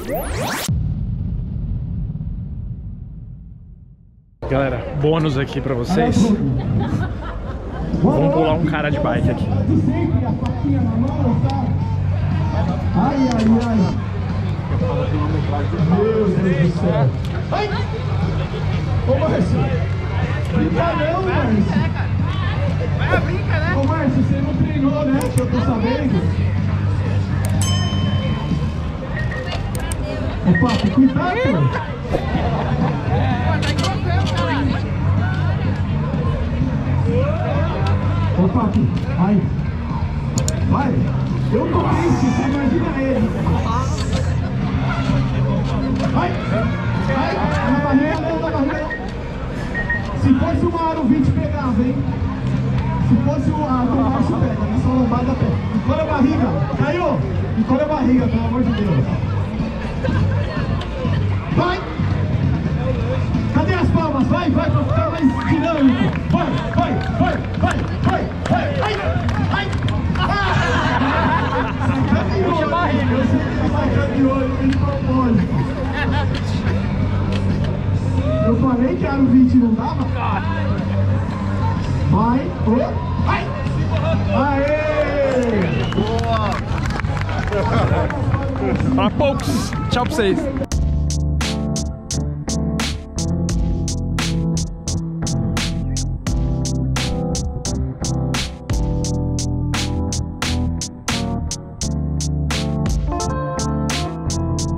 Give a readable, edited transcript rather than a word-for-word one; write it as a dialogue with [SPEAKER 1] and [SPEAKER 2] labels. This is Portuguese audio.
[SPEAKER 1] Galera, bônus aqui pra vocês. Vamos pular um cara de bike aqui.
[SPEAKER 2] Ai, ai, ai. Meu Deus do céu. Ai! Ô, Márcio. Brinca não, Márcio.
[SPEAKER 3] Vai, brinca, né?
[SPEAKER 2] Ô, Márcio, você não treinou, né? Que eu tô sabendo. Ô, Papo, cuidado, pô. Ô, Papo, vai. Vai. Eu tô triste, você imagina ele. Vai. Vai. Na barriga não, na barriga não. Se fosse uma aro 20 pegava, hein? Se fosse o Márcio pega, nessa lombada pega. Encolhe a barriga. Caiu. Encolhe a barriga, pelo amor de Deus. Vai. Cadê as palmas? Vai, vai, pra ficar mais dinâmico. Vai, vai, vai, vai, vai, vai, vai, vai. Puxa a barriga. Eu sei que tá sacando de olho, de propósito. Eu falei que aro 20 não dava? Vai, vai. Aê!
[SPEAKER 1] Para poucos. Tchau pra vocês.